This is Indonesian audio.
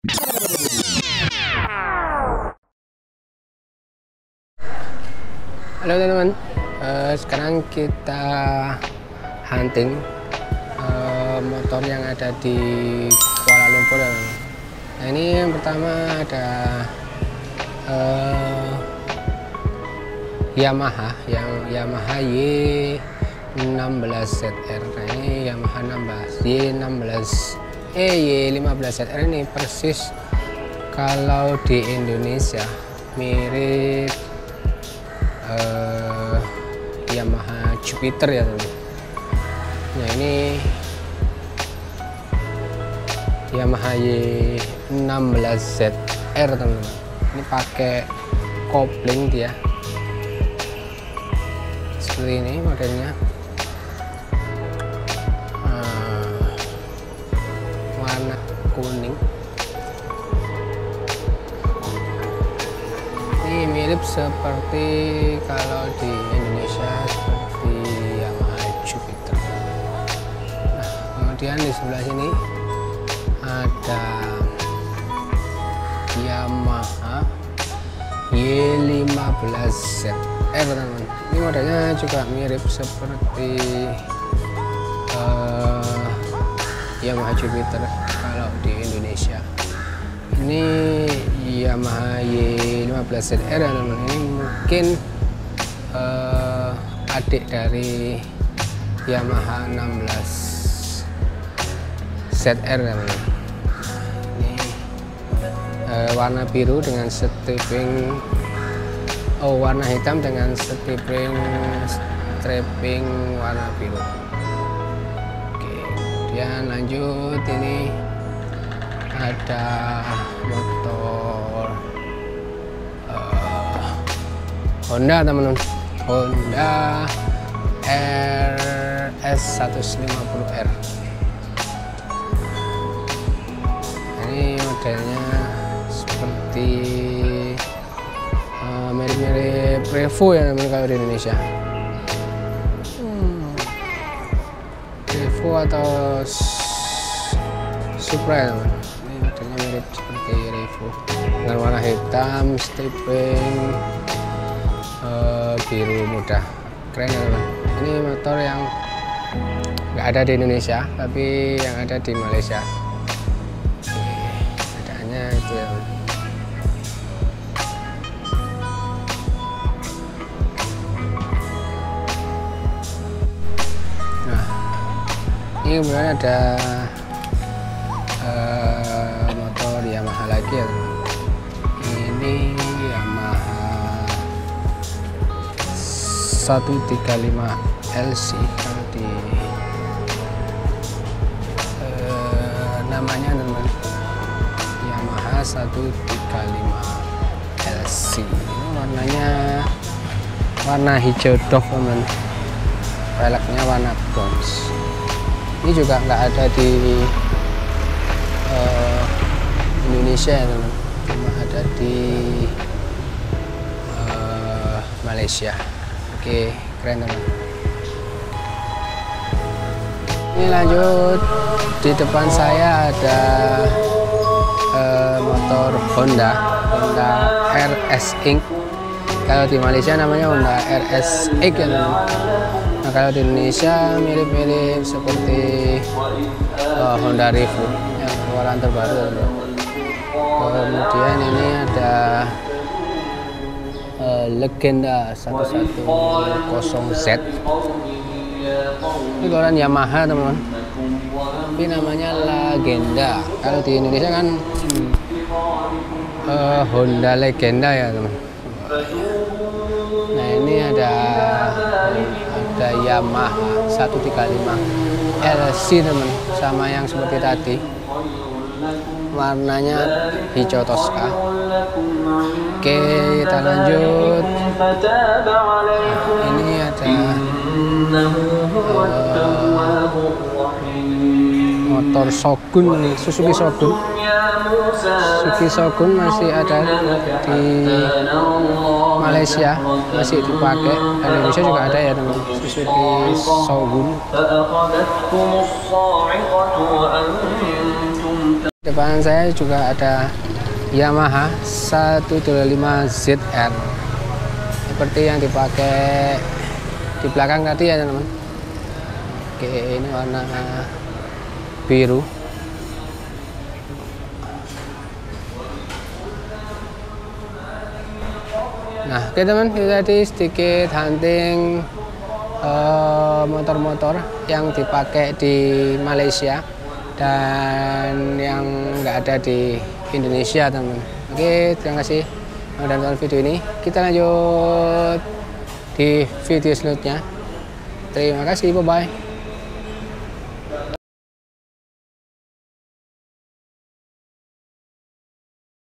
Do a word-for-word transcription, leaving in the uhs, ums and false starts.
Halo teman-teman, uh, sekarang kita hunting uh, motor yang ada di Kuala Lumpur. Nah, ini yang pertama ada uh, Yamaha, yang Yamaha Y enam belas Z R. Nah, ini Yamaha enam belas Y enam belas eh Y lima belas Z R ini persis kalau di Indonesia mirip uh, Yamaha Jupiter ya teman. Nah, ini Yamaha Y enam belas Z R teman-teman. Ini pakai kopling dia. Seperti ini modelnya. Uh, warna kuning. Ini mirip seperti kalau di Indonesia seperti Yamaha Jupiter. Nah, kemudian di sebelah sini ada Yamaha Y lima belas Z R teman-teman. Ini modelnya juga mirip seperti uh, Yamaha Jupiter kalau di Indonesia. Ini Yamaha Y lima belas Z R teman-teman. Ini mungkin uh, adik dari Yamaha enam belas Z R teman-teman. Ini uh, warna biru dengan striping, oh warna hitam dengan striping striping warna biru. Oke, kemudian lanjut, ini ada motor uh, Honda teman-teman, Honda R S seratus lima puluh R. Ini modelnya seperti uh, mirip-mirip Revo ya teman kalau di Indonesia. hmm. Revo atau Supra ya teman. Ini modelnya mirip seperti Revo dengan warna hitam, striping uh, biru muda. Keren ya teman. Ini motor yang nggak ada di Indonesia tapi yang ada di Malaysia. Adanya itu ya teman. Nah, ini kemudian ada uh, motor Yamaha lagi ya teman. Ini Yamaha seratus tiga puluh lima L C kalau di uh, namanya teman, Yamaha seratus tiga puluh lima L C. Ini warnanya warna hijau doff teman, velgnya warna bronze. Ini juga nggak ada di uh, Indonesia ya teman, cuma ada di uh, Malaysia. Oke, keren teman. Ini lanjut, di depan saya ada uh, motor Honda Honda R S Ink. Kalau di Malaysia namanya Honda R S X ya teman. Nah, kalau di Indonesia mirip-mirip seperti uh, Honda Revo yang keluaran terbaru teman. Kemudian ini ada uh, Legenda seratus sepuluh Z. Ini keluaran Yamaha teman-teman, tapi namanya Legenda. Kalau di Indonesia kan hmm, uh, Honda Legenda ya teman. Nah, ini ada ada Yamaha seratus tiga puluh lima L C teman, sama yang seperti tadi, warnanya hijau toska. Oke, kita lanjut. Nah, ini ada uh, motor Shogun nih, Suzuki Shogun. Suzuki Shogun masih ada di Malaysia, masih dipakai. Di Indonesia juga ada ya teman, Suzuki Shogun. Depan saya juga ada Yamaha seratus dua puluh lima Z R seperti yang dipakai di belakang tadi ya teman-teman. Oke, ini warna biru. Nah, oke teman, itu tadi sedikit hunting motor-motor uh, yang dipakai di Malaysia dan yang nggak ada di Indonesia teman. Oke, terima kasih udah nonton video ini. Kita lanjut di video selanjutnya. Terima kasih, bye bye.